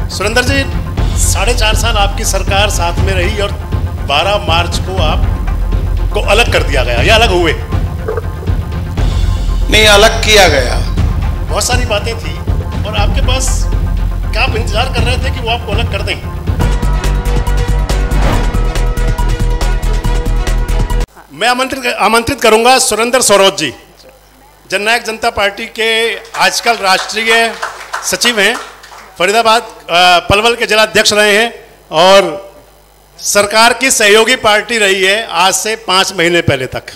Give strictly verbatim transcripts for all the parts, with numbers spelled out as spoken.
सुरेंद्र जी, साढ़े चार साल आपकी सरकार साथ में रही और बारह मार्च को आप को अलग कर दिया गया या अलग हुए? नहीं, अलग किया गया। बहुत सारी बातें थी और आपके पास क्या आप इंतजार कर रहे थे कि वो आपको अलग कर दें? मैं आमंत्रित आमंत्रित करूंगा सुरेंद्र सौरोज जी, जननायक जनता पार्टी के आजकल राष्ट्रीय सचिव हैं, फरीदाबाद पलवल के जिला अध्यक्ष रहे हैं और सरकार की सहयोगी पार्टी रही है आज से पांच महीने पहले तक।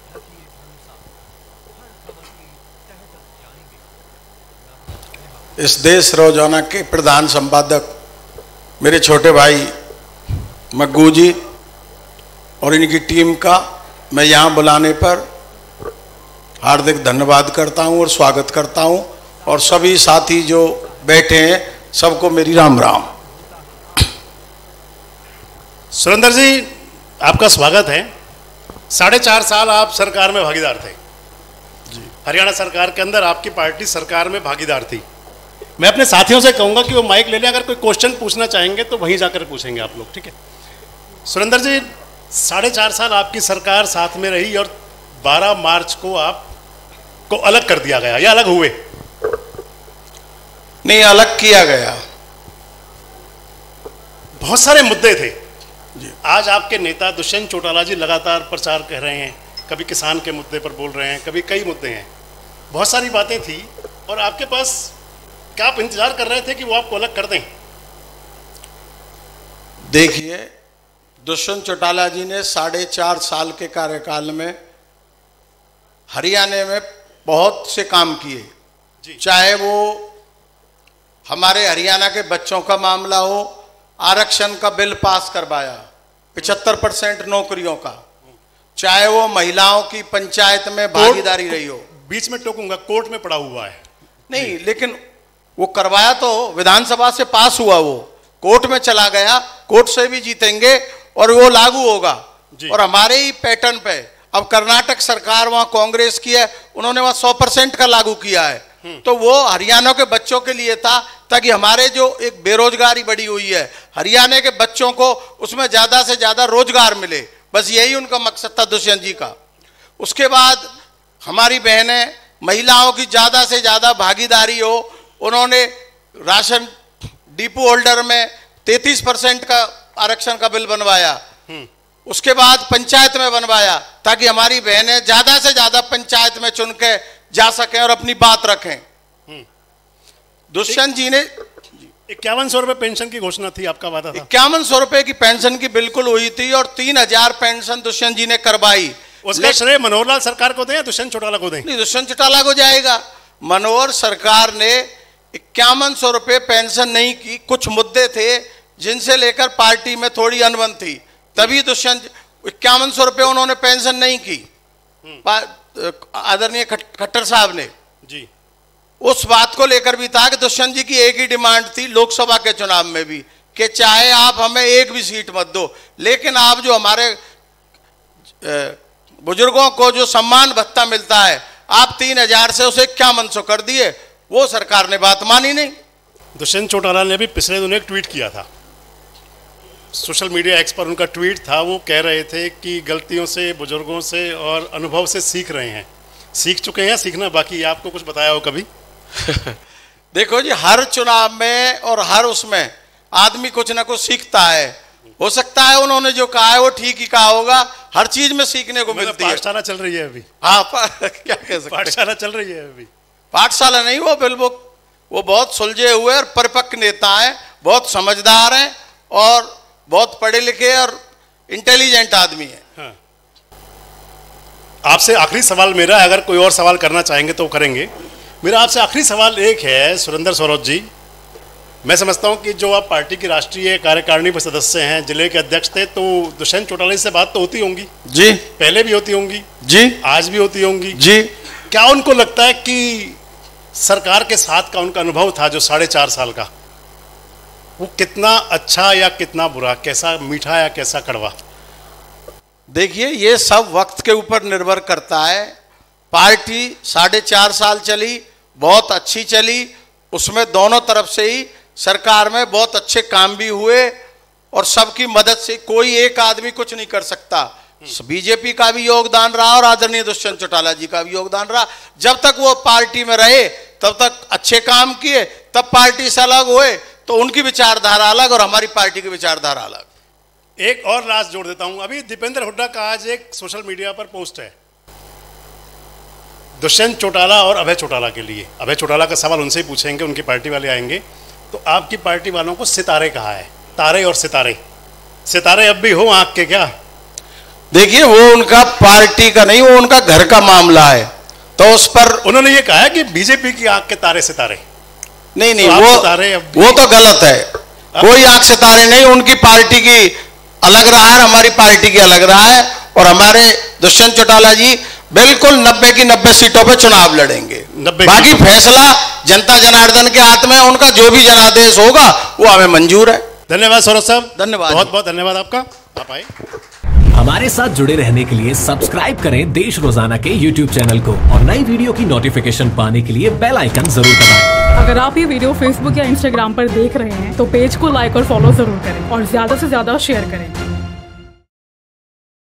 इस देश रोजाना के प्रधान संपादक मेरे छोटे भाई मग्गू जी और इनकी टीम का मैं यहाँ बुलाने पर हार्दिक धन्यवाद करता हूँ और स्वागत करता हूँ, और सभी साथी जो बैठे हैं सबको मेरी राम राम। सुरेंद्र जी, आपका स्वागत है। साढ़े चार साल आप सरकार में भागीदार थे जी। हरियाणा सरकार के अंदर आपकी पार्टी सरकार में भागीदार थी। मैं अपने साथियों से कहूंगा कि वो माइक ले लें, अगर कोई क्वेश्चन पूछना चाहेंगे तो वहीं जाकर पूछेंगे आप लोग, ठीक है? सुरेंद्र जी, साढ़े चार साल आपकी सरकार साथ में रही और बारह मार्च को आप को अलग कर दिया गया या अलग हुए? नहीं, अलग किया गया। बहुत सारे मुद्दे थे जी। आज आपके नेता दुष्यंत चौटाला जी लगातार प्रचार कर रहे हैं, कभी किसान के मुद्दे पर बोल रहे हैं, कभी कई मुद्दे हैं, बहुत सारी बातें थी और आपके पास क्या आप इंतजार कर रहे थे कि वो आपको अलग कर दें? देखिए, दुष्यंत चौटाला जी ने साढ़े चार साल के कार्यकाल में हरियाणा में बहुत से काम किए, चाहे वो हमारे हरियाणा के बच्चों का मामला हो, आरक्षण का बिल पास करवाया पचहत्तर परसेंट नौकरियों का, चाहे वो महिलाओं की पंचायत में भागीदारी रही हो। बीच में टोकूंगा, कोर्ट में पड़ा हुआ है नहीं, लेकिन वो करवाया तो विधानसभा से पास हुआ, वो कोर्ट में चला गया, कोर्ट से भी जीतेंगे और वो लागू होगा। और हमारे ही पैटर्न पे अब कर्नाटक सरकार वहां कांग्रेस की है, उन्होंने वहां सौ परसेंट का लागू किया है, तो वो हरियाणा के बच्चों के लिए था, ताकि हमारे जो एक बेरोजगारी बढ़ी हुई है हरियाणा के बच्चों को उसमें ज्यादा से ज्यादा रोजगार मिले, बस यही उनका मकसद था दुष्यंत जी का। उसके बाद हमारी बहनें महिलाओं की ज्यादा से ज्यादा भागीदारी हो, उन्होंने राशन डिपो होल्डर में तैतीस परसेंट का आरक्षण का बिल बनवाया, उसके बाद पंचायत में बनवाया, ताकि हमारी बहनें ज्यादा से ज्यादा पंचायत में चुन के जा सकें और अपनी बात रखें। दुष्यंत जी ने इक्यावन सौ रुपए पेंशन की घोषणा थी, आपका वादा था। इक्यावन सौ रुपए की पेंशन की बिल्कुल हुई थी और तीन हजार पेंशन दुष्यंत जी ने करवाई। उसका श्रेय मनोहर लाल सरकार को दें या दुष्यंत चौटाला को दें? नहीं, दुष्यंत चौटाला को जाएगा। मनोहर सरकार ने इक्यावन सौ रुपए पेंशन नहीं की, कुछ मुद्दे थे जिनसे लेकर पार्टी में थोड़ी अनबन थी, तभी दुष्यंत इक्यावन सौ रुपए उन्होंने पेंशन नहीं की, आदरणीय खट्टर साहब ने जी। उस बात को लेकर भी था कि दुष्यंत जी की एक ही डिमांड थी लोकसभा के चुनाव में भी, कि चाहे आप हमें एक भी सीट मत दो, लेकिन आप जो हमारे बुजुर्गों को जो सम्मान भत्ता मिलता है आप तीन हजार से उसे इक्यावन सौ कर दिए, वो सरकार ने बात मानी नहीं। दुष्यंत चौटाला ने भी पिछले दिनों एक ट्वीट किया था, सोशल मीडिया एक्स पर उनका ट्वीट था, वो कह रहे थे कि गलतियों से, बुजुर्गों से और अनुभव से सीख रहे हैं। सीख चुके हैं, सीखना बाकी? आपको कुछ बताया हो कभी? देखो जी, हर चुनाव में और हर उसमें आदमी कुछ ना कुछ सीखता है। हो सकता है उन्होंने जो कहा है वो ठीक ही कहा होगा, हर चीज में सीखने को मिलती है। पाठशाला चल रही है अभी। हाँ, क्या कह सकते, पाठशाला चल रही है अभी। पाठशाला नहीं, वो बिल्कुल वो बहुत सुलझे हुए और परिपक्व नेता हैं, बहुत समझदार हैं और बहुत पढ़े लिखे और इंटेलिजेंट आदमी है। हाँ। आपसे आखिरी सवाल मेरा, अगर कोई और सवाल करना चाहेंगे तो करेंगे। मेरा आपसे आखिरी सवाल एक है सुरेंद्र सौरोज जी, मैं समझता हूं कि जो आप पार्टी की राष्ट्रीय कार्यकारिणी में सदस्य हैं, जिले के अध्यक्ष थे, तो दुष्यंत चौटाला से बात तो होती होंगी जी, पहले भी होती होंगी जी, आज भी होती होंगी जी। क्या उनको लगता है कि सरकार के साथ का उनका अनुभव था जो साढ़े चार साल का, वो कितना अच्छा या कितना बुरा, कैसा मीठा या कैसा कड़वा? देखिए, ये सब वक्त के ऊपर निर्भर करता है। पार्टी साढ़े चार साल चली, बहुत अच्छी चली, उसमें दोनों तरफ से ही सरकार में बहुत अच्छे काम भी हुए और सबकी मदद से कोई एक आदमी कुछ नहीं कर सकता। बीजेपी का भी योगदान रहा और आदरणीय दुष्यंत चौटाला जी का भी योगदान रहा। जब तक वो पार्टी में रहे तब तक अच्छे काम किए, तब पार्टी से अलग हुए तो उनकी विचारधारा अलग और हमारी पार्टी की विचारधारा अलग। एक और राज जोड़ देता हूं, अभी दीपेंद्र हुड्डा का आज एक सोशल मीडिया पर पोस्ट है दुष्यंत चौटाला और अभय चौटाला के लिए। अभय चौटाला का सवाल उनसे ही पूछेंगे, उनकी पार्टी वाले आएंगे। तो आपकी पार्टी वालों को सितारे कहा है, तारे और सितारे, सितारे अब भी हो आंख के क्या? देखिए वो उनका पार्टी का नहीं, वो उनका घर का मामला है, तो उस पर उन्होंने ये कहा है कि बीजेपी की आंख के तारे सितारे। नहीं नहीं, तो वो वो तो गलत है। कोई आंख सितारे नहीं, उनकी पार्टी की अलग रहा है, हमारी पार्टी की अलग रहा है। और हमारे दुष्यंत चौटाला जी बिल्कुल नब्बे की नब्बे सीटों पे चुनाव लड़ेंगे। बाकी फैसला जनता जनार्दन के हाथ में, उनका जो भी जनादेश होगा वो हमें मंजूर है। धन्यवाद सौरभ साहब, धन्यवाद, बहुत बहुत धन्यवाद आपका, आप आए। हमारे साथ जुड़े रहने के लिए सब्सक्राइब करें देश रोजाना के यूट्यूब चैनल को और नई वीडियो की नोटिफिकेशन पाने के लिए बेल आइकन जरूर दबाएं। अगर आप ये वीडियो फेसबुक या इंस्टाग्राम पर देख रहे हैं तो पेज को लाइक और फॉलो जरूर करें और ज्यादा से ज्यादा शेयर करें।